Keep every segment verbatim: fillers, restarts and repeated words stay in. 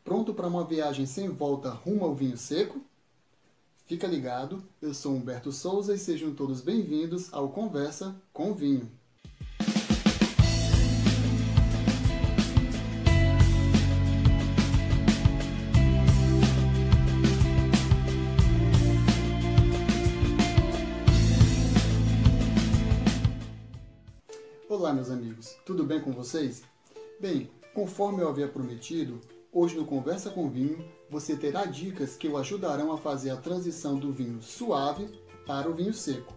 pronto para uma viagem sem volta rumo ao vinho seco? Fica ligado, eu sou Humberto Souza e sejam todos bem-vindos ao Conversa com Vinho. Olá, meus amigos, tudo bem com vocês? Bem, conforme eu havia prometido, hoje no Conversa com Vinho você terá dicas que o ajudarão a fazer a transição do vinho suave para o vinho seco.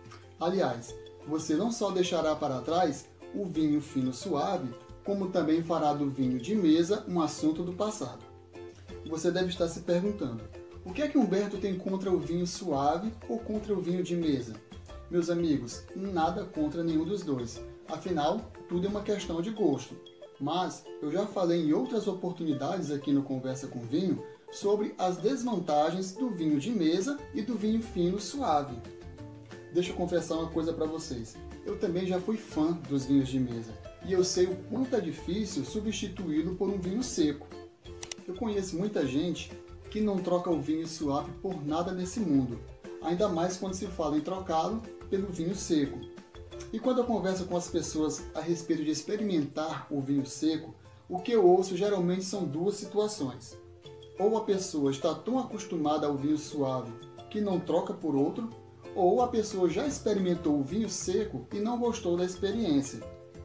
Aliás, você não só deixará para trás o vinho fino suave, como também fará do vinho de mesa um assunto do passado. Você deve estar se perguntando, o que é que Humberto tem contra o vinho suave ou contra o vinho de mesa? Meus amigos, nada contra nenhum dos dois. Afinal, tudo é uma questão de gosto. Mas eu já falei em outras oportunidades aqui no Conversa com Vinho sobre as desvantagens do vinho de mesa e do vinho fino suave. Deixa eu confessar uma coisa para vocês. Eu também já fui fã dos vinhos de mesa e eu sei o quanto é difícil substituí-lo por um vinho seco. Eu conheço muita gente que não troca o vinho suave por nada nesse mundo, ainda mais quando se fala em trocá-lo pelo vinho seco. E quando eu converso com as pessoas a respeito de experimentar o vinho seco, o que eu ouço geralmente são duas situações. Ou a pessoa está tão acostumada ao vinho suave que não troca por outro, ou a pessoa já experimentou o vinho seco e não gostou da experiência.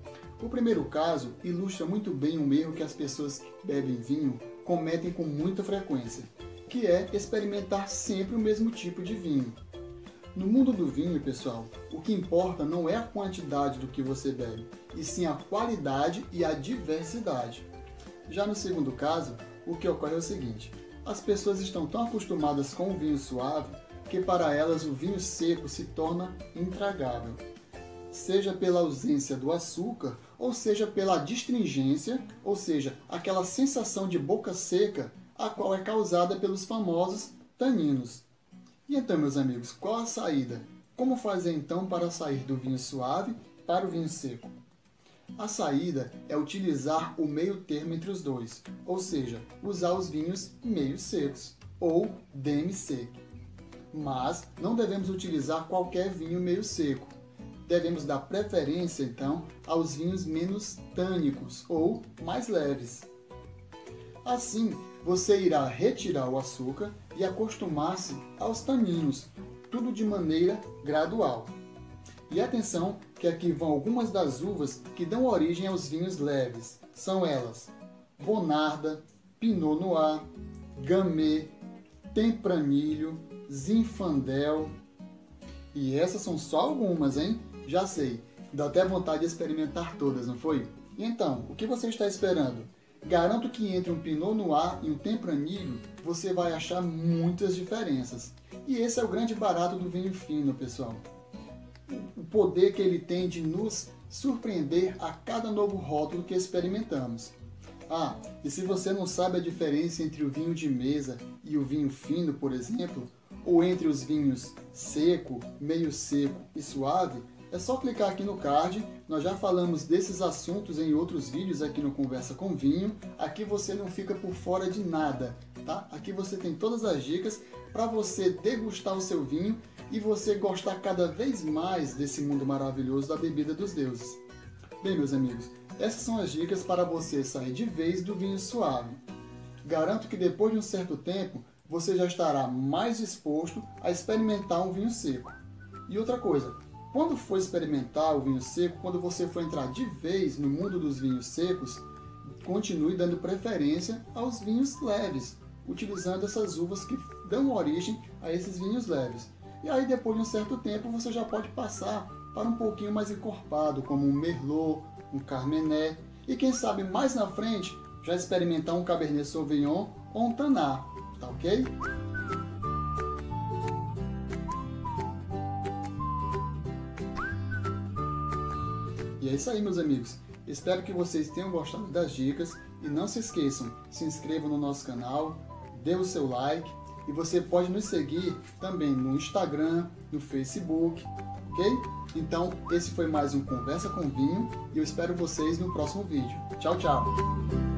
O primeiro caso ilustra muito bem um erro que as pessoas que bebem vinho cometem com muita frequência, que é experimentar sempre o mesmo tipo de vinho. No mundo do vinho, pessoal, o que importa não é a quantidade do que você bebe, e sim a qualidade e a diversidade. Já no segundo caso, o que ocorre é o seguinte: as pessoas estão tão acostumadas com o vinho suave que para elas o vinho seco se torna intragável. Seja pela ausência do açúcar, ou seja pela distringência, ou seja, aquela sensação de boca seca, a qual é causada pelos famosos taninos. E então, meus amigos, qual a saída? Como fazer então para sair do vinho suave para o vinho seco? A saída é utilizar o meio termo entre os dois, ou seja, usar os vinhos meio secos, ou demi-sec. Mas não devemos utilizar qualquer vinho meio seco. Devemos dar preferência, então, aos vinhos menos tânicos, ou mais leves. Assim, você irá retirar o açúcar e acostumar-se aos taninos, tudo de maneira gradual. E atenção que aqui vão algumas das uvas que dão origem aos vinhos leves. São elas: Bonarda, Pinot Noir, Gamay, Tempranillo, Zinfandel. E essas são só algumas, hein? Já sei, dá até vontade de experimentar todas, não foi? E então, o que você está esperando? Garanto que entre um Pinot Noir e um Tempranillo você vai achar muitas diferenças. E esse é o grande barato do vinho fino, pessoal. O poder que ele tem de nos surpreender a cada novo rótulo que experimentamos. Ah, e se você não sabe a diferença entre o vinho de mesa e o vinho fino, por exemplo, ou entre os vinhos seco, meio seco e suave, é só clicar aqui no card. Nós já falamos desses assuntos em outros vídeos aqui no Conversa com Vinho. Aqui você não fica por fora de nada, tá? Aqui você tem todas as dicas para você degustar o seu vinho e você gostar cada vez mais desse mundo maravilhoso da bebida dos deuses. Bem, meus amigos, essas são as dicas para você sair de vez do vinho suave. Garanto que depois de um certo tempo você já estará mais disposto a experimentar um vinho seco. E outra coisa, quando for experimentar o vinho seco, quando você for entrar de vez no mundo dos vinhos secos, continue dando preferência aos vinhos leves, utilizando essas uvas que dão origem a esses vinhos leves. E aí, depois de um certo tempo, você já pode passar para um pouquinho mais encorpado, como um Merlot, um Carmenet, e quem sabe mais na frente, já experimentar um Cabernet Sauvignon ou um Tannat, tá ok? E é isso aí, meus amigos. Espero que vocês tenham gostado das dicas e não se esqueçam, se inscrevam no nosso canal, dê o seu like e você pode nos seguir também no Instagram, no Facebook, ok? Então, esse foi mais um Conversa com Vinho e eu espero vocês no próximo vídeo. Tchau, tchau!